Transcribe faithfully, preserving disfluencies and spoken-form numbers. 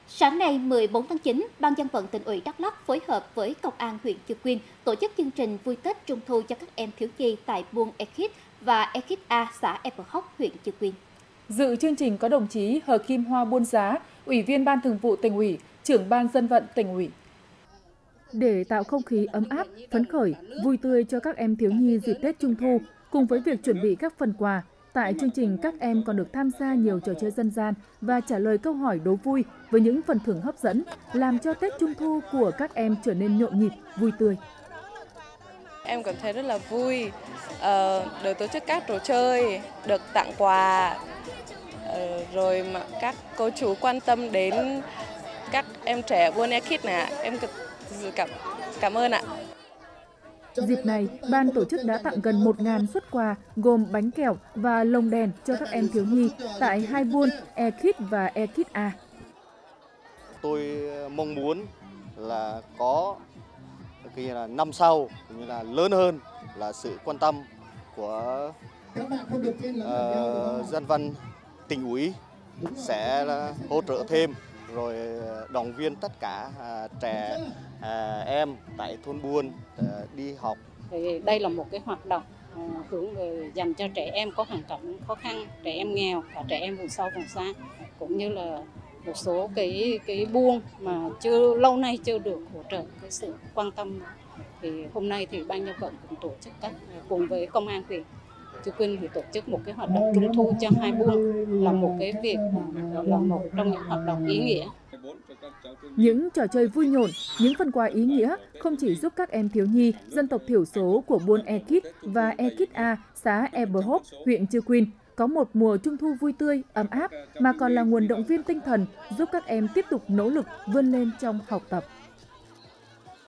Sáng nay mười bốn tháng chín, Ban Dân vận Tỉnh ủy Đắk Lắk phối hợp với Công an huyện Chư Quynh tổ chức chương trình vui Tết Trung thu cho các em thiếu nhi tại Buôn Ekip và Ekip A, xã Epoch, huyện Chư Quynh. Dự chương trình có đồng chí Hờ Kim Hoa Buôn Giá, Ủy viên Ban Thường vụ Tỉnh ủy, Trưởng Ban Dân vận Tỉnh ủy. Để tạo không khí ấm áp, phấn khởi, vui tươi cho các em thiếu nhi dịp Tết Trung thu, cùng với việc chuẩn bị các phần quà, tại chương trình các em còn được tham gia nhiều trò chơi dân gian và trả lời câu hỏi đố vui với những phần thưởng hấp dẫn, làm cho Tết Trung thu của các em trở nên nhộn nhịp, vui tươi. Em cảm thấy rất là vui, được tổ chức các trò chơi, được tặng quà, rồi mà các cô chú quan tâm đến các em trẻ Buôn Ekip này, em cảm cảm ơn ạ. Dịp này, ban tổ chức đã tặng gần một nghìn suất quà gồm bánh kẹo và lồng đèn cho các em thiếu nhi tại hai buôn Ekip và Ekip A. Tôi mong muốn là có cái là năm sau như là lớn hơn là sự quan tâm của uh, dân vận Tỉnh ủy sẽ hỗ trợ thêm rồi động viên tất cả uh, trẻ uh, em tại thôn buôn uh, đi học. Thì đây là một cái hoạt động uh, hướng về dành cho trẻ em có hoàn cảnh khó khăn, trẻ em nghèo và trẻ em vùng sâu vùng xa, cũng như là một số cái cái buôn mà chưa lâu nay chưa được hỗ trợ cái sự quan tâm. Thì hôm nay thì Ban Dân vận cũng tổ chức các cùng với Công an huyện Chư Quynh thì tổ chức một cái hoạt động trung thu cho hai buôn, là một cái việc là một trong những hoạt động ý nghĩa. Những trò chơi vui nhộn, những phần quà ý nghĩa không chỉ giúp các em thiếu nhi dân tộc thiểu số của buôn Ekip và Ekip A, xã Epoch, huyện Chư Quynh có một mùa trung thu vui tươi, ấm áp, mà còn là nguồn động viên tinh thần giúp các em tiếp tục nỗ lực vươn lên trong học tập.